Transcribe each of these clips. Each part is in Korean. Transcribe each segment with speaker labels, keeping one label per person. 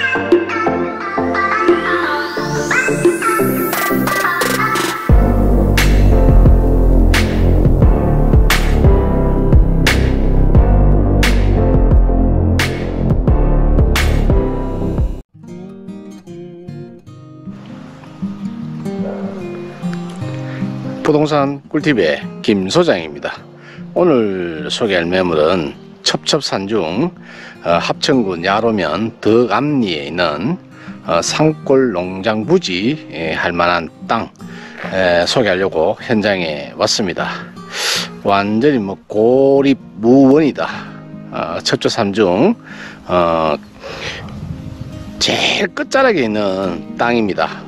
Speaker 1: 부동산 꿀팁의 김 소장입니다. 오늘 소개할 매물은 첩첩산중 합천군 야로면 덕암리에 있는 산골 농장 부지 할만한 땅 소개하려고 현장에 왔습니다. 완전히 뭐 고립무원이다. 첩첩산중 제일 끝자락에 있는 땅입니다.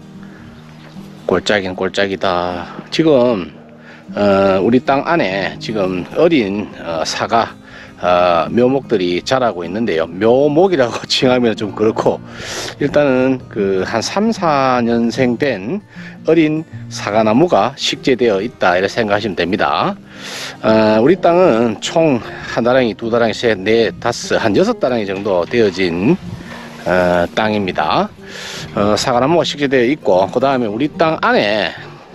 Speaker 1: 골짜기는 골짜기다. 지금 우리 땅 안에 지금 어린 사과 묘목들이 자라고 있는데요. 묘목이라고 칭하면 좀 그렇고, 일단은 그 한 3, 4년생 된 어린 사과나무가 식재되어 있다 이렇게 생각하시면 됩니다. 우리 땅은 총 한 다랑이, 두 다랑이, 셋, 넷, 다섯, 한 6다랑이 정도 되어진 땅입니다. 사과나무가 식재되어 있고, 그 다음에 우리 땅 안에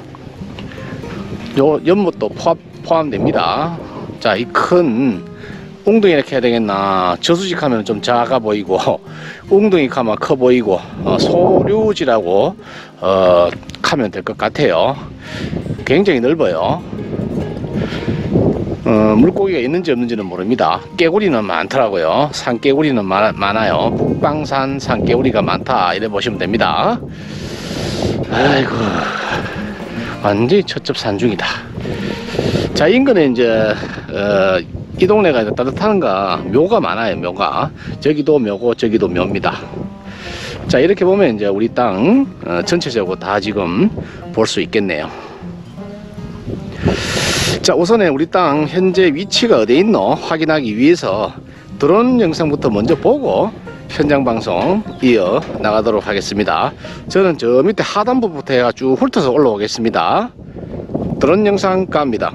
Speaker 1: 요 연못도 포함됩니다. 자, 이 큰 웅덩이 이렇게 해야 되겠나, 저수지 하면 좀 작아 보이고 웅덩이 하면 커 보이고 소류지라고 하면 될 것 같아요. 굉장히 넓어요. 물고기가 있는지 없는지는 모릅니다. 깨구리는 많더라고요. 산깨구리는 많아요. 북방산 산깨구리가 많다 이래 보시면 됩니다. 아이고, 완전히 첩첩산중이다. 자, 인근에 이제 이 동네가 이제 따뜻한가 묘가 많아요. 묘가 저기도 묘고 저기도 묘입니다. 자, 이렇게 보면 이제 우리 땅 전체적으로 다 지금 볼 수 있겠네요. 자, 우선에 우리 땅 현재 위치가 어디에 있노 확인하기 위해서 드론 영상부터 먼저 보고 현장 방송 이어 나가도록 하겠습니다. 저는 저 밑에 하단부부터 해가 쭉 훑어서 올라오겠습니다. 드론 영상 갑니다.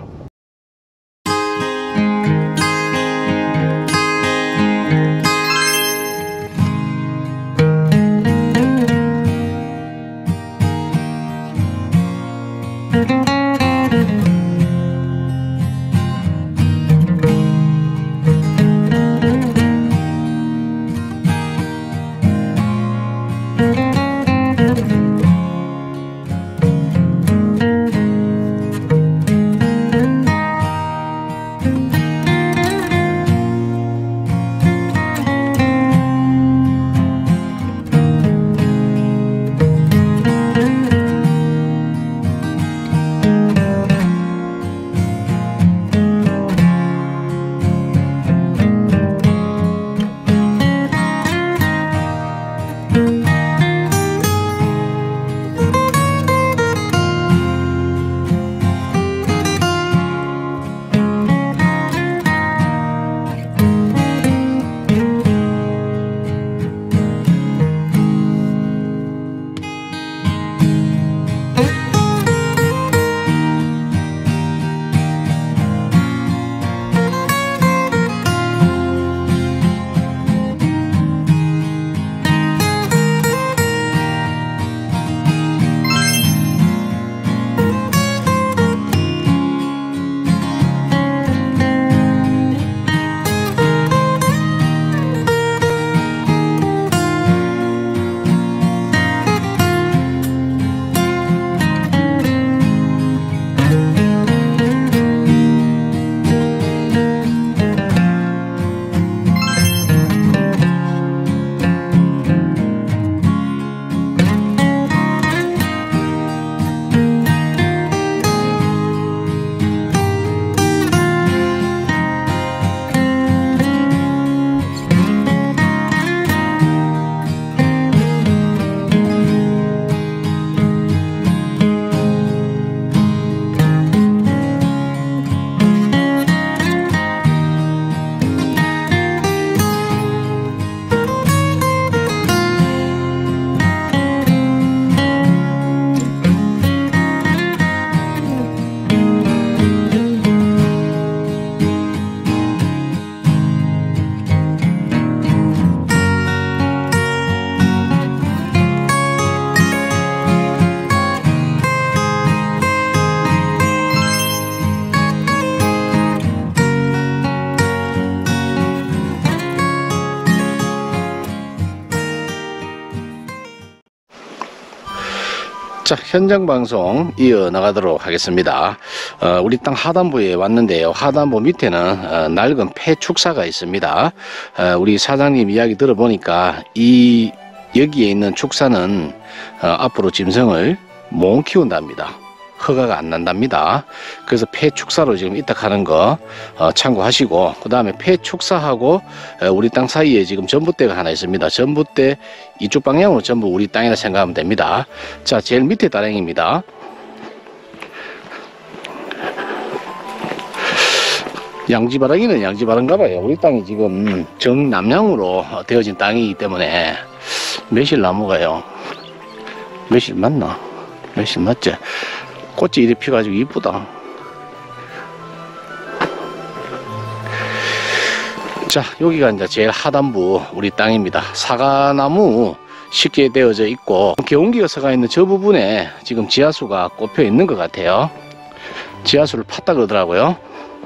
Speaker 1: 자, 현장 방송 이어나가도록 하겠습니다. 우리 땅 하단부에 왔는데요. 하단부 밑에는 낡은 폐축사가 있습니다. 우리 사장님 이야기 들어보니까 여기에 있는 축사는 앞으로 짐승을 못 키운답니다. 허가가 안 난답니다. 그래서 폐축사로 지금 이탁하는 거 참고하시고, 그 다음에 폐축사하고 우리 땅 사이에 지금 전봇대가 하나 있습니다. 전봇대 이쪽 방향으로 전부 우리 땅이라 생각하면 됩니다. 자, 제일 밑에 다랭입니다. 양지바라기는 양지바란가 봐요. 우리 땅이 지금 정남향으로 되어진 땅이기 때문에 매실나무가요. 매실 맞나? 매실 맞지? 꽃이 이리 피가지고 이쁘다. 자, 여기가 이제 제일 하단부 우리 땅입니다. 사과나무 쉽게 되어져 있고, 개운기가 서가 있는 저 부분에 지금 지하수가 꼽혀 있는 것 같아요. 지하수를 팠다 그러더라고요.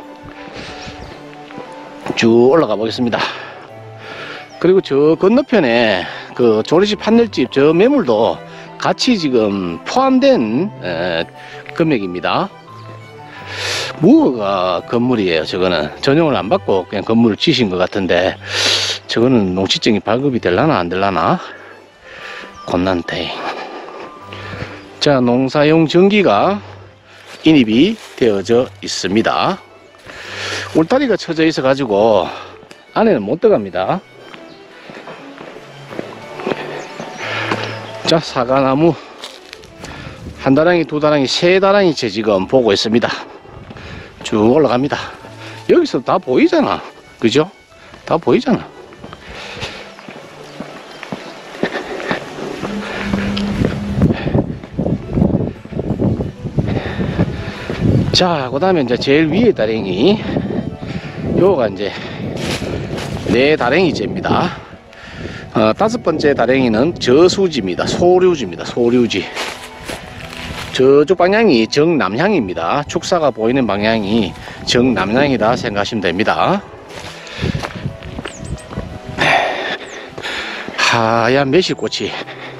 Speaker 1: 쭉 올라가 보겠습니다. 그리고 저 건너편에 그 조리집 판넬집 저 매물도 같이 지금 포함된 금액입니다. 무허가 건물이에요. 저거는 전용을 안 받고 그냥 건물을 지신 것 같은데, 저거는 농지증이 발급이 될라나 안 될라나 곤란데. 자, 농사용 전기가 인입이 되어져 있습니다. 울타리가 쳐져 있어 가지고 안에는 못 들어갑니다. 자, 사과나무 한 다랑이, 두 다랑이, 세 다랑이째 지금 보고 있습니다. 쭉 올라갑니다. 여기서 다 보이잖아. 그죠? 다 보이잖아. 자, 그 다음에 이제 제일 위에 다랭이, 요가 이제 네 다랭이째입니다. 다섯 번째 다랭이는 저수지입니다. 소류지입니다. 소류지. 저쪽 방향이 정남향입니다. 축사가 보이는 방향이 정남향이다 생각하시면 됩니다. 하얀 매실꽃이,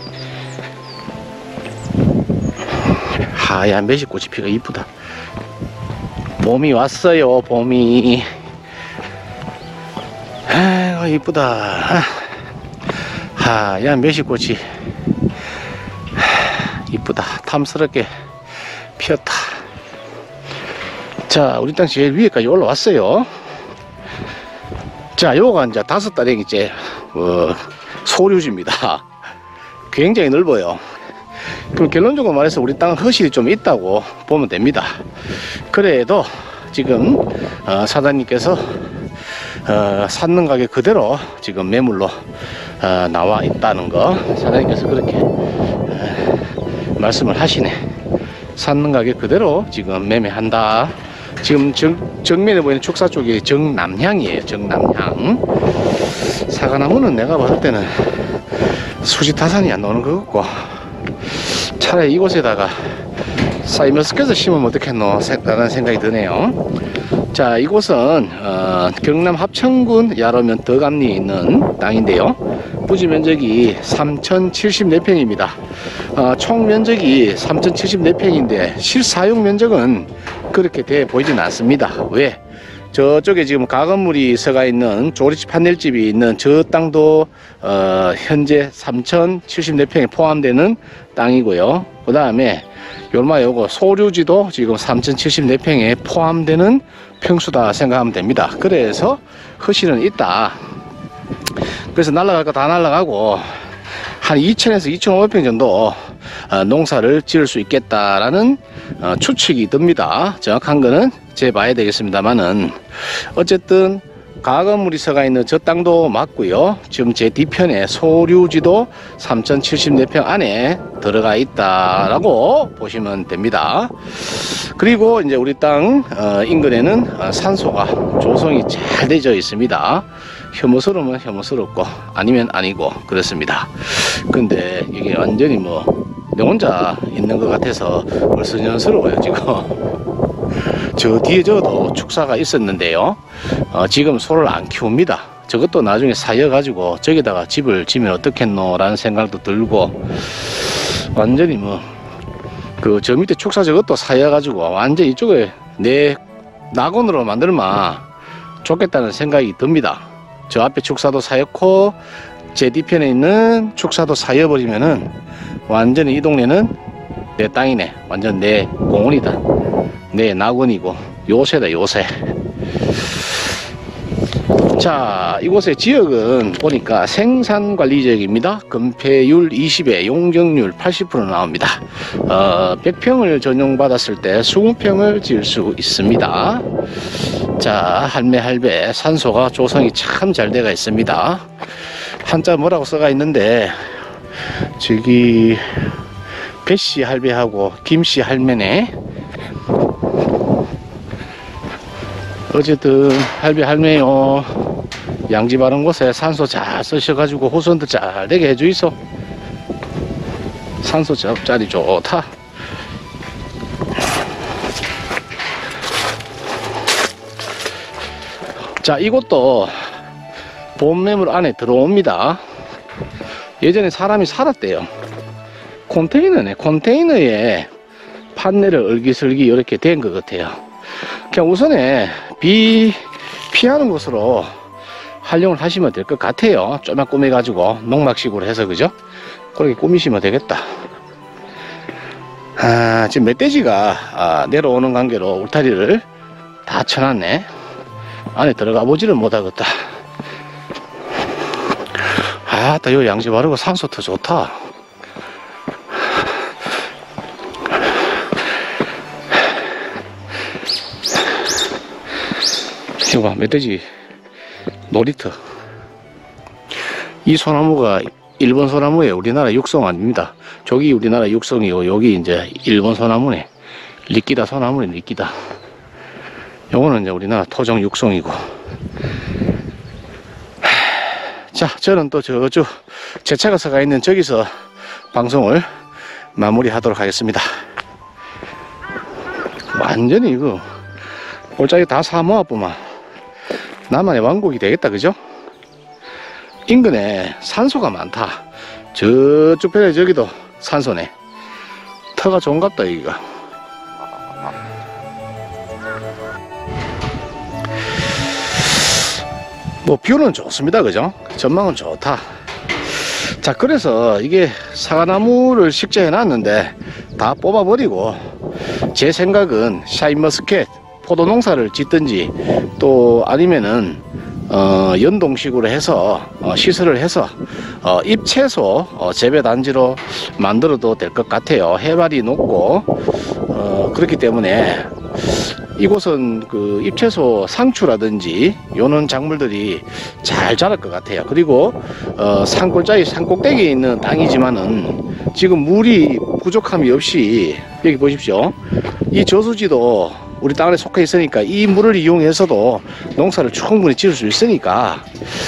Speaker 1: 하얀 매실꽃이 피가 이쁘다. 봄이 왔어요. 봄이. 아이고 이쁘다. 하얀 매실꽃이 이쁘다. 탐스럽게 피었다. 자, 우리 땅 제일 위에까지 올라왔어요. 자, 요가 이제 다섯 다랭이째 소류지입니다. 굉장히 넓어요. 그럼 결론적으로 말해서 우리 땅은 허실이 좀 있다고 보면 됩니다. 그래도 지금 사장님께서 샀는 가격 그대로 지금 매물로 나와 있다는 거 사장님께서 그렇게 말씀을 하시네. 샀는 가격 그대로 지금 매매한다. 지금 정면에 보이는 축사 쪽이 정남향이에요. 정남향. 사과나무는 내가 봤을 때는 수지타산이 안 나오는 것 같고, 차라리 이곳에다가 사이머스켓을 심으면 어떻겠노 라는 생각이 드네요. 자, 이곳은 경남 합천군 야로면 덕암리에 있는 땅인데요. 부지 면적이 3074평입니다. 총 면적이 3074평인데 실사용 면적은 그렇게 돼 보이진 않습니다. 왜? 저쪽에 지금 가건물이 서가 있는 조리집 판넬집이 있는 저 땅도 현재 3074평에 포함되는 땅이고요. 그 다음에 요거 소류지도 지금 3074평에 포함되는 평수다 생각하면 됩니다. 그래서 허실은 있다. 그래서 날아갈 거 다 날아가고 한 2000에서 2500평 정도 농사를 지을 수 있겠다라는 추측이 듭니다. 정확한 거는 재봐야 되겠습니다만은, 어쨌든 가건물이 서가 있는 저 땅도 맞고요. 지금 제 뒤편에 소류지도 3074평 안에 들어가 있다라고 보시면 됩니다. 그리고 이제 우리 땅 인근에는 산소가 조성이 잘 되어 있습니다. 혐오스러우면 혐오스럽고 아니면 아니고 그렇습니다. 근데 이게 완전히 내 혼자 있는 것 같아서 얼스연스러워요. 지금 저 뒤에 저도 축사가 있었는데요. 지금 소를 안 키웁니다. 저것도 나중에 사여 가지고 저기다가 집을 지면 어떻겠노 라는 생각도 들고, 완전히 그 저 밑에 축사 저것도 사여가지고 완전 이쪽에 내 낙원으로 만들면 좋겠다는 생각이 듭니다. 저 앞에 축사도 사였고 제 뒤편에 있는 축사도 사여버리면은 완전히 이 동네는 내 땅이네. 완전 내 공원이다. 내 낙원이고 요새다, 요새. 자, 이곳의 지역은 보니까 생산관리지역입니다. 건폐율 20에 용적률 80% 나옵니다. 100평을 전용받았을 때 20평을 지을 수 있습니다. 자, 할매 산소가 조성이 참 잘 되어 있습니다. 한자 뭐라고 써가 있는데 저기 배씨 할배하고 김씨 할매네. 어쨌든 할매요, 양지 바른 곳에 산소 잘 쓰셔가지고 호선도 잘 되게 해주이소. 산소 자리 좋다. 자, 이곳도 보험매물 안에 들어옵니다. 예전에 사람이 살았대요. 컨테이너네. 컨테이너에 판넬을 얼기설기 이렇게 된 것 같아요. 그냥 우선에 비 피하는 곳으로 활용을 하시면 될 것 같아요. 조금 꾸며가지고 농막식으로 해서, 그죠? 그렇게 꾸미시면 되겠다. 지금 멧돼지가 내려오는 관계로 울타리를 다 쳐놨네. 안에 들어가 보지를 못하겠다. 또 요 양지 바르고 산소 더 좋다. 이거 봐, 멧돼지 놀이터. 이 소나무가 일본 소나무예요. 우리나라 육성 아닙니다. 저기 우리나라 육성이고 여기 이제 일본 소나무네. 리끼다 소나무네, 리끼다. 요거는 이제 우리나라 토종 육성이고. 자, 저는 또 저쪽 제 차가 서가 있는 저기서 방송을 마무리 하도록 하겠습니다. 완전히 이거 올짜기 다 사모아보만 나만의 왕국이 되겠다, 그죠? 인근에 산소가 많다. 저쪽 편에 저기도 산소네. 터가 좋은갑다, 여기가. 뭐 뷰는 좋습니다, 그죠? 전망은 좋다. 자, 그래서 이게 사과나무를 식재해 놨는데 다 뽑아버리고 제 생각은 샤인머스켓 포도 농사를 짓든지 또 아니면은 연동식으로 해서 시설을 해서 잎채소 재배 단지로 만들어도 될 것 같아요. 해발이 높고 그렇기 때문에 이곳은 그 잎채소 상추라든지 요런 작물들이 잘 자랄 것 같아요. 그리고 산꼭대기에 있는 땅이지만은 지금 물이 부족함이 없이 여기 보십시오. 이 저수지도 우리 땅 안에 속해 있으니까 이 물을 이용해서도 농사를 충분히 지을 수 있으니까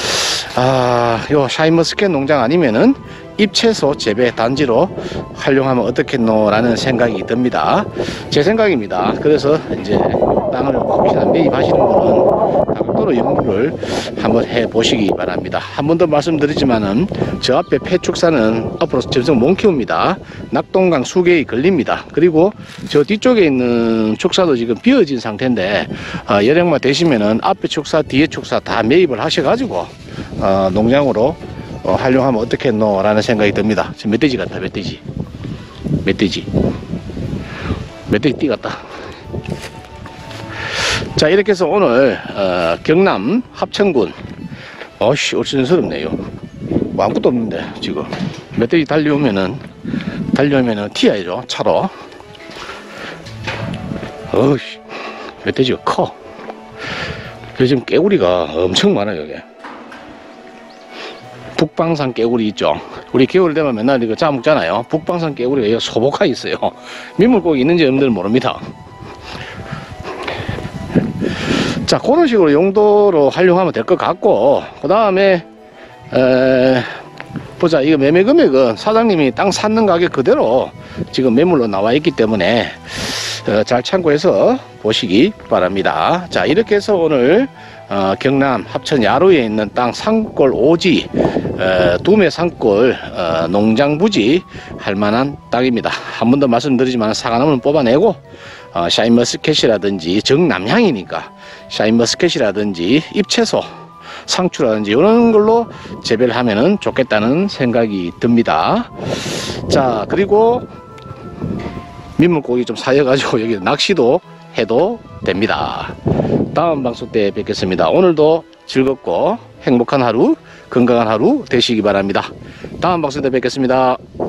Speaker 1: 요 샤인머스켓 농장 아니면은 잎채소 재배 단지로 활용하면 어떻겠노 라는 생각이 듭니다. 제 생각입니다. 그래서 이제 땅을 혹시나 매입하시는 분은 다각도로 연구를 한번 해 보시기 바랍니다. 한 번 더 말씀드리지만은 저 앞에 폐축사는 앞으로 점점 못 키웁니다. 낙동강 수계에 걸립니다. 그리고 저 뒤쪽에 있는 축사도 지금 비어진 상태인데 여력만 되시면은 앞에 축사 뒤에 축사 다 매입을 하셔가지고 농장으로 활용하면 어떻겠노 라는 생각이 듭니다. 지금 멧돼지 같다. 멧돼지 띠 같다. 자, 이렇게 해서 오늘 경남 합천군 어신스럽네요. 뭐 아무것도 없는데 지금 멧돼지 달려오면은 튀어야죠, 차로. 멧돼지가 커. 요즘 깨구리가 엄청 많아요. 여기 북방산 깨구리 있죠. 우리 겨울 되면 맨날 이거 잡아 먹잖아요. 북방산 깨구리가 소복화 있어요. 민물고기 있는지 없는지는 모릅니다. 자, 그런 식으로 용도로 활용하면 될 것 같고, 그 다음에 보자. 이거 매매 금액은 사장님이 땅 샀는 가격 그대로 지금 매물로 나와 있기 때문에 잘 참고해서 보시기 바랍니다. 자, 이렇게 해서 오늘 경남 합천 야루에 있는 땅 산골 오지 두메 산골 농장 부지 할 만한 땅입니다. 한 번 더 말씀드리지만 사과나무는 뽑아내고 샤인머스켓이라든지 정남향이니까 샤인머스켓이라든지 잎채소 상추라든지 이런 걸로 재배를 하면은 좋겠다는 생각이 듭니다. 자, 그리고 민물고기 좀 사여가지고 여기 낚시도 해도 됩니다. 다음 방송 때 뵙겠습니다. 오늘도 즐겁고 행복한 하루, 건강한 하루 되시기 바랍니다. 다음 방송 때 뵙겠습니다.